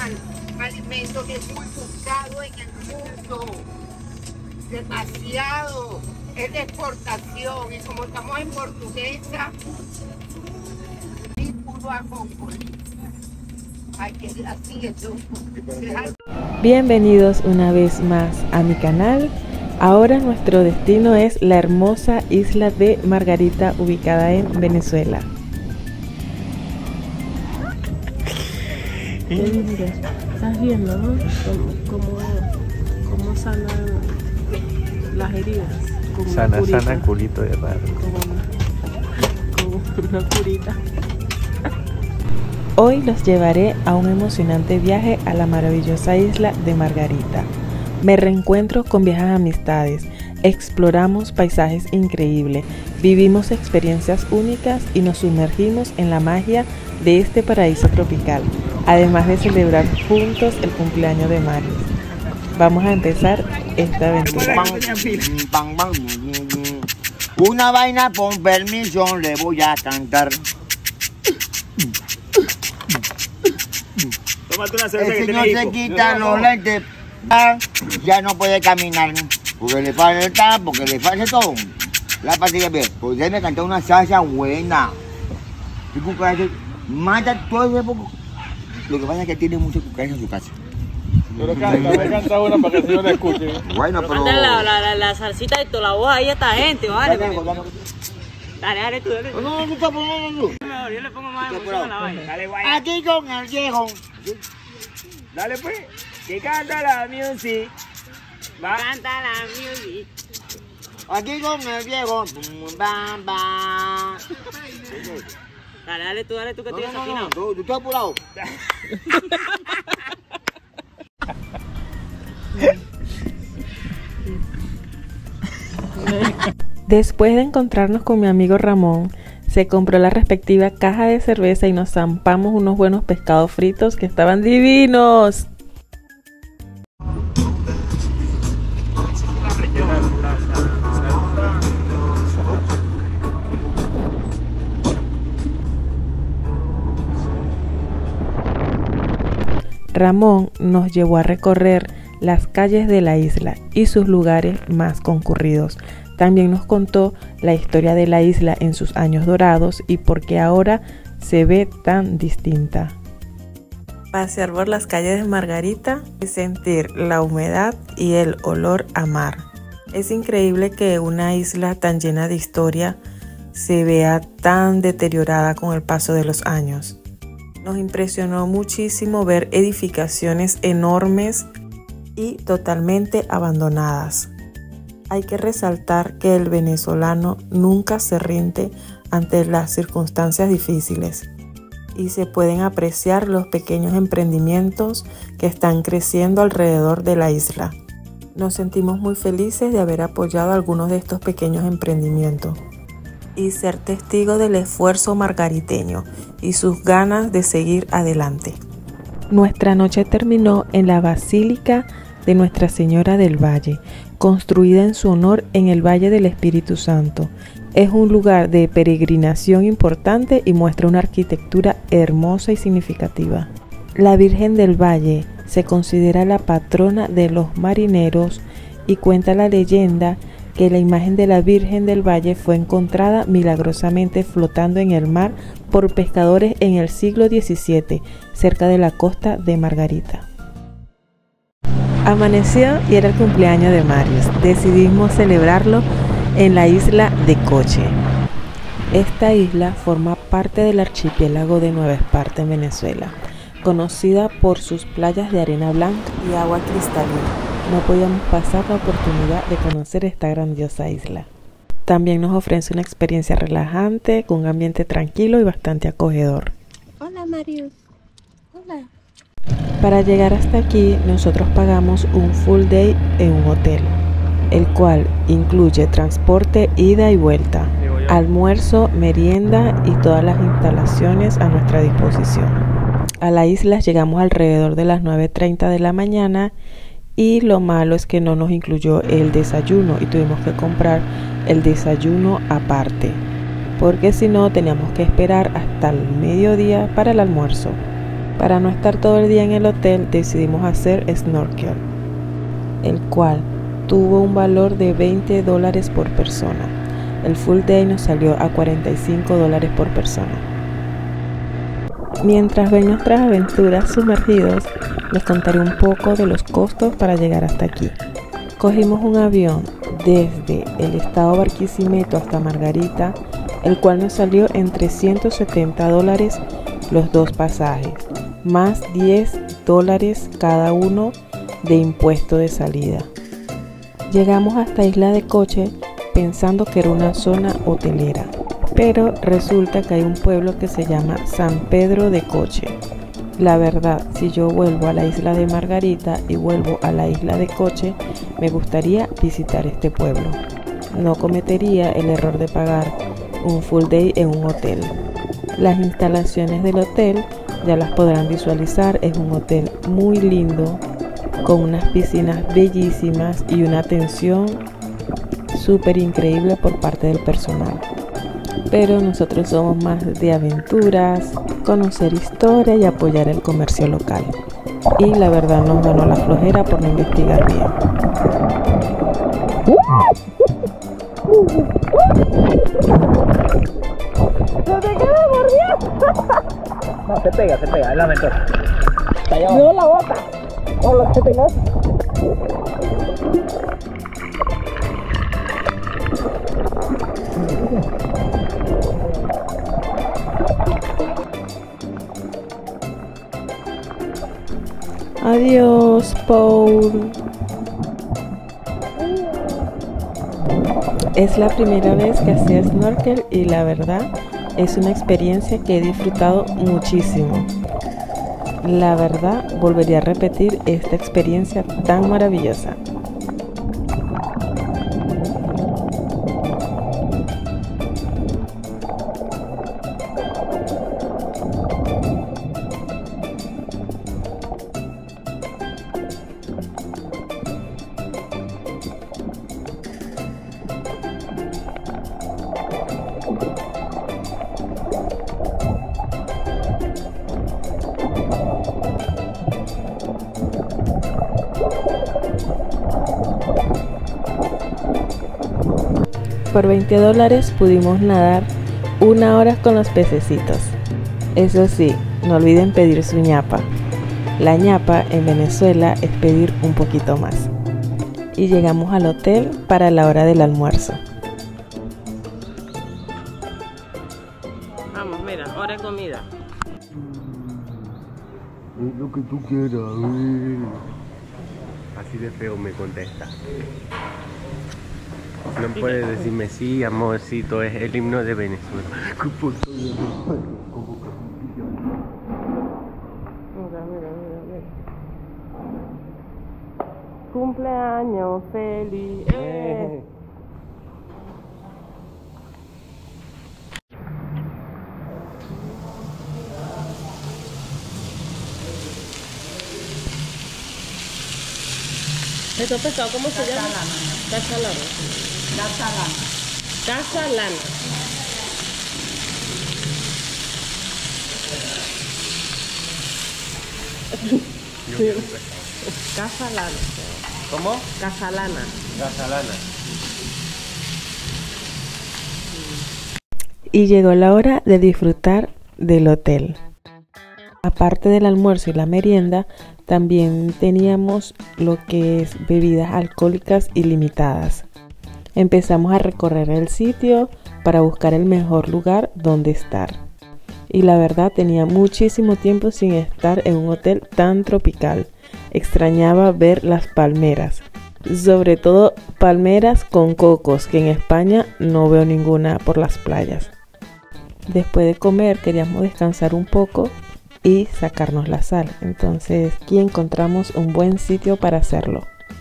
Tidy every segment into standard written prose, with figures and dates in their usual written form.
alimento que es muy buscado en el mundo. Demasiado. Es de exportación. Y como estamos en Portuguesa, y puro ajonjolí. Hay que así eso. Bienvenidos una vez más a mi canal. Ahora nuestro destino es la hermosa isla de Margarita, ubicada en Venezuela. Estás viendo, ¿no? Cómo sanan las heridas. Sana, culito de raro. Como una curita. Hoy los llevaré a un emocionante viaje a la maravillosa isla de Margarita. Me reencuentro con viejas amistades, exploramos paisajes increíbles, vivimos experiencias únicas y nos sumergimos en la magia de este paraíso tropical, además de celebrar juntos el cumpleaños de Marius. Vamos a empezar esta aventura. Una vaina con permiso le voy a cantar. El señor se quita los lentes, ya no puede caminar, porque le falta todo. La partida bien, pues él me cantó una salsa buena. Y cucaracha, mata todo ese poco. Lo que pasa es que tiene mucho cucaracha en su casa. Pero canta una para que el señor la escuche. Bueno, pero... La salsita de toda la voz ahí a esta gente, ¿vale? Dale, tú. No. Yo le pongo más emoción a la vaina. Dale, guay. Aquí con el viejo. Dale, pues. Que canta la music. Va. Canta la music. Aquí con el viejo. Bam, bam. Dale tú que tienes aquí, No, tú estás apurado. Después de encontrarnos con mi amigo Ramón, se compró la respectiva caja de cerveza y nos zampamos unos buenos pescados fritos que estaban divinos. Ramón nos llevó a recorrer las calles de la isla y sus lugares más concurridos. También nos contó la historia de la isla en sus años dorados y por qué ahora se ve tan distinta. Pasear por las calles de Margarita y sentir la humedad y el olor a mar. Es increíble que una isla tan llena de historia se vea tan deteriorada con el paso de los años. Nos impresionó muchísimo ver edificaciones enormes y totalmente abandonadas. Hay que resaltar que el venezolano nunca se rinde ante las circunstancias difíciles y se pueden apreciar los pequeños emprendimientos que están creciendo alrededor de la isla. Nos sentimos muy felices de haber apoyado algunos de estos pequeños emprendimientos y ser testigo del esfuerzo margariteño y sus ganas de seguir adelante. Nuestra noche terminó en la Basílica de Nuestra Señora del Valle, construida en su honor en el Valle del Espíritu Santo. Es un lugar de peregrinación importante y muestra una arquitectura hermosa y significativa. La Virgen del Valle se considera la patrona de los marineros y cuenta la leyenda que la imagen de la Virgen del Valle fue encontrada milagrosamente flotando en el mar por pescadores en el siglo XVII, cerca de la costa de Margarita. Amaneció y era el cumpleaños de Marius. Decidimos celebrarlo en la isla de Coche. Esta isla forma parte del archipiélago de Nueva Esparta en Venezuela, conocida por sus playas de arena blanca y agua cristalina. No podíamos pasar la oportunidad de conocer esta grandiosa isla. También nos ofrece una experiencia relajante, con un ambiente tranquilo y bastante acogedor. Hola Marius. Hola. Para llegar hasta aquí, nosotros pagamos un full day en un hotel, el cual incluye transporte ida y vuelta, almuerzo, merienda y todas las instalaciones a nuestra disposición. A la isla llegamos alrededor de las 9:30 de la mañana y lo malo es que no nos incluyó el desayuno y tuvimos que comprar el desayuno aparte, porque si no teníamos que esperar hasta el mediodía para el almuerzo. Para no estar todo el día en el hotel decidimos hacer snorkel, el cual tuvo un valor de $20 por persona. El full day nos salió a $45 por persona. Mientras ven nuestras aventuras sumergidos, les contaré un poco de los costos para llegar hasta aquí. Cogimos un avión desde el estado Barquisimeto hasta Margarita, el cual nos salió en $370 los dos pasajes, más $10 cada uno de impuesto de salida. Llegamos hasta Isla de Coche pensando que era una zona hotelera, pero resulta que hay un pueblo que se llama San Pedro de Coche. La verdad, si yo vuelvo a la isla de Margarita y vuelvo a la isla de Coche, me gustaría visitar este pueblo. No cometería el error de pagar un full day en un hotel. Las instalaciones del hotel ya las podrán visualizar. Es un hotel muy lindo, con unas piscinas bellísimas y una atención súper increíble por parte del personal. Pero nosotros somos más de aventuras, conocer historia y apoyar el comercio local. Y la verdad nos ganó la flojera por no investigar bien. No, se pega, es la ventaja. No la bota. Hola, se pega. Adiós, Paul. Es la primera vez que hacía snorkel y la verdad es una experiencia que he disfrutado muchísimo. La verdad, volvería a repetir esta experiencia tan maravillosa. Por $20 pudimos nadar 1 hora con los pececitos. Eso sí, no olviden pedir su ñapa. La ñapa en Venezuela es pedir un poquito más. Y llegamos al hotel para la hora del almuerzo. Vamos, mira, hora de comida. Es lo que tú quieras, Así de feo me contesta. No puedes decirme sí, amorcito, es el himno de Venezuela. Cumpleaños feliz. ¿Estos pescados cómo se llama? Casalana. Casalana. Casalana. ¿Cómo? Casalana. Casalana. Y llegó la hora de disfrutar del hotel. Aparte del almuerzo y la merienda, también teníamos lo que es bebidas alcohólicas ilimitadas. Empezamos a recorrer el sitio para buscar el mejor lugar donde estar. Y la verdad tenía muchísimo tiempo sin estar en un hotel tan tropical. Extrañaba ver las palmeras, sobre todo palmeras con cocos, que en España no veo ninguna por las playas. Después de comer queríamos descansar un poco y sacarnos la sal. Entonces aquí encontramos un buen sitio para hacerlo.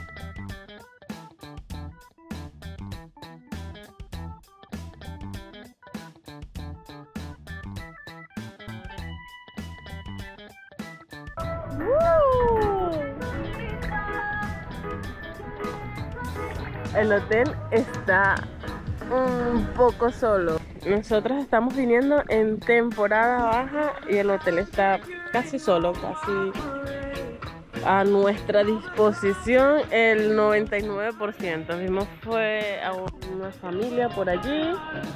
El hotel está un poco solo. Nosotros estamos viniendo en temporada baja y el hotel está casi solo, casi a nuestra disposición el 99%. Vimos fue a una familia por allí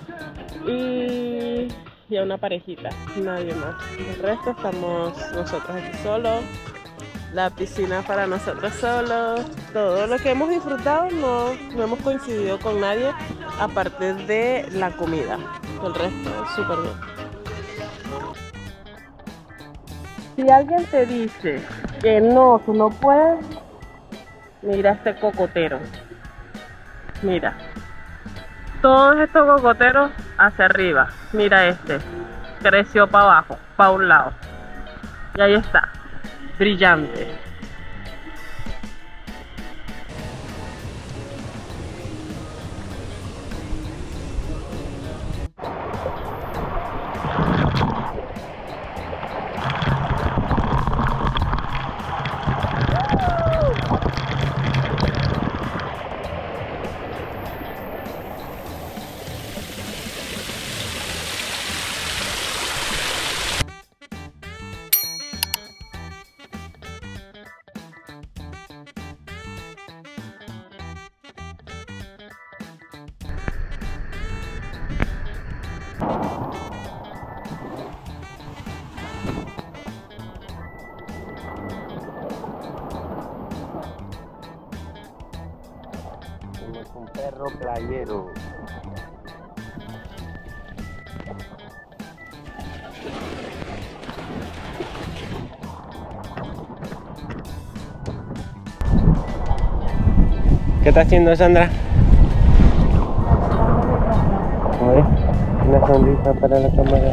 y a una parejita, nadie más. El resto estamos nosotros aquí solos, la piscina para nosotros solos. Todo lo que hemos disfrutado no hemos coincidido con nadie aparte de la comida. El resto súper bien. Si alguien te dice que no puedes, mira este cocotero. Mira. Todos estos cocoteros hacia arriba. Mira este. Creció para abajo, para un lado. Y ahí está. Brillante. Somos un perro playero. ¿Qué está haciendo, Sandra? A ver, una sonrisa para la cámara.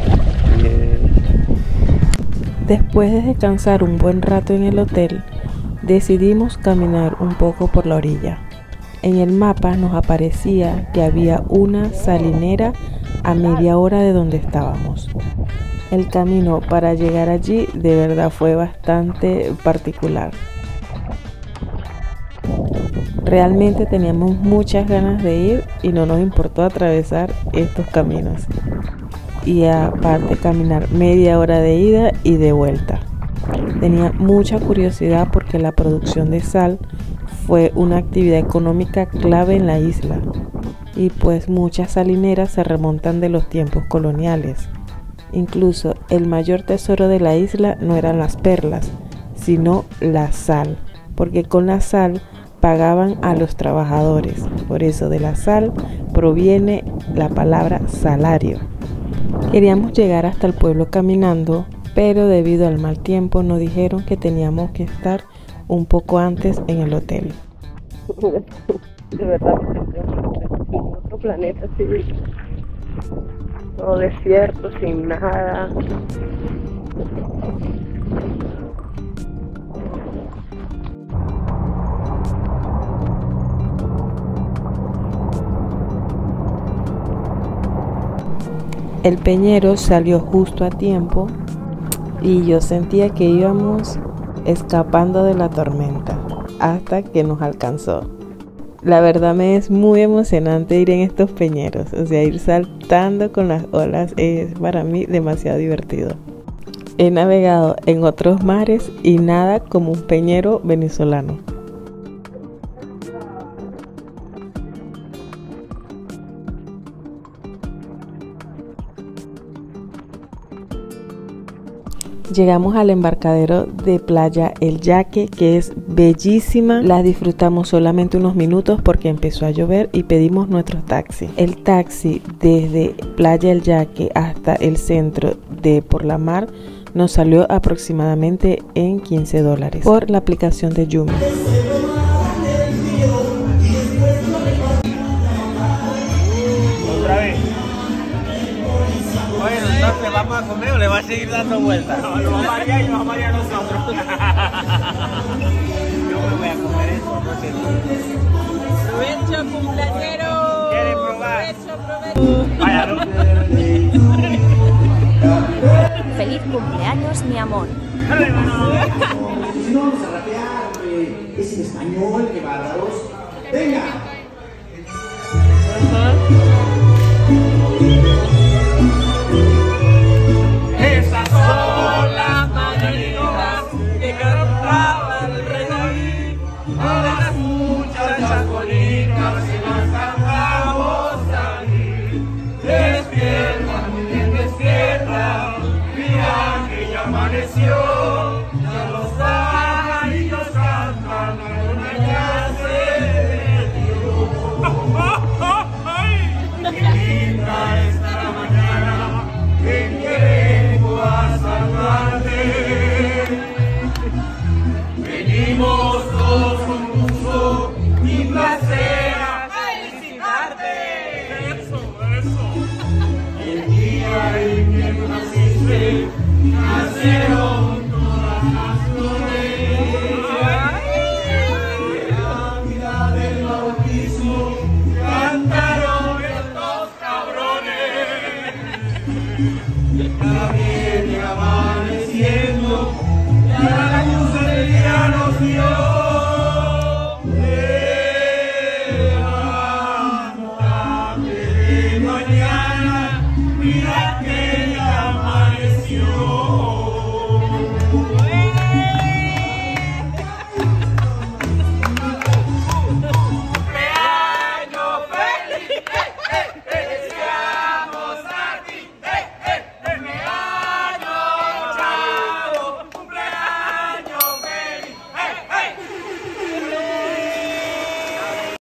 Después de descansar un buen rato en el hotel, decidimos caminar un poco por la orilla. En el mapa nos aparecía que había una salinera a media hora de donde estábamos. El camino para llegar allí de verdad fue bastante particular. Realmente teníamos muchas ganas de ir y no nos importó atravesar estos caminos. Y aparte caminar media hora de ida y de vuelta. Tenía mucha curiosidad porque la producción de sal fue una actividad económica clave en la isla. Y pues muchas salineras se remontan de los tiempos coloniales. Incluso el mayor tesoro de la isla no eran las perlas, sino la sal. Porque con la sal pagaban a los trabajadores. Por eso de la sal proviene la palabra salario. Queríamos llegar hasta el pueblo caminando, pero debido al mal tiempo nos dijeron que teníamos que estar un poco antes en el hotel. De verdad me sentí en otro planeta, sí. Todo desierto, sin nada. El peñero salió justo a tiempo y yo sentía que íbamos escapando de la tormenta hasta que nos alcanzó. La verdad me es muy emocionante ir en estos peñeros, o sea, ir saltando con las olas es para mí demasiado divertido. He navegado en otros mares y nada como un peñero venezolano. Llegamos al embarcadero de Playa El Yaque, que es bellísima. La disfrutamos solamente unos minutos porque empezó a llover y pedimos nuestro taxi. El taxi desde Playa El Yaque hasta el centro de Por la Mar nos salió aproximadamente en $15 por la aplicación de Yumi. Otra vez. Bueno, entonces vamos a comer o le va a seguir dando vueltas. No, lo vamos a marear y nos vamos a marear nosotros. Yo me voy a comer eso, no sé tú. Provecho, cumpleañero. ¿Quieren probar? Provecho. Vaya, ¿no? Feliz cumpleaños, mi amor. Dale, mano. Si no, vamos a rapear, es en español, que bárbaros. ¡Venga! Esas son las mañanitas. negro.